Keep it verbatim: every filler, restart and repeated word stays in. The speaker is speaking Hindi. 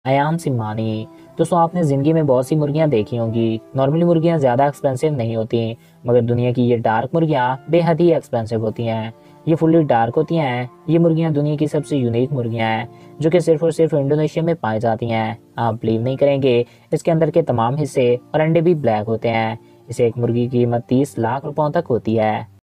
अयान सिम्मानी। दोस्तों आपने ज़िंदगी में बहुत सी मुर्गियां देखी होंगी। नॉर्मली मुर्गियां ज़्यादा एक्सपेंसिव नहीं होती, मगर दुनिया की ये डार्क मुर्गियां बेहद ही एक्सपेंसिव होती हैं। ये फुल्ली डार्क होती हैं। ये मुर्गियां दुनिया की सबसे यूनिक मुर्गियां हैं, जो कि सिर्फ और सिर्फ इंडोनेशिया में पाई जाती हैं। आप बिलीव नहीं करेंगे, इसके अंदर के तमाम हिस्से और अंडे भी ब्लैक होते हैं। इसे एक मुर्गी की कीमत तीस लाख रुपयों तक होती है।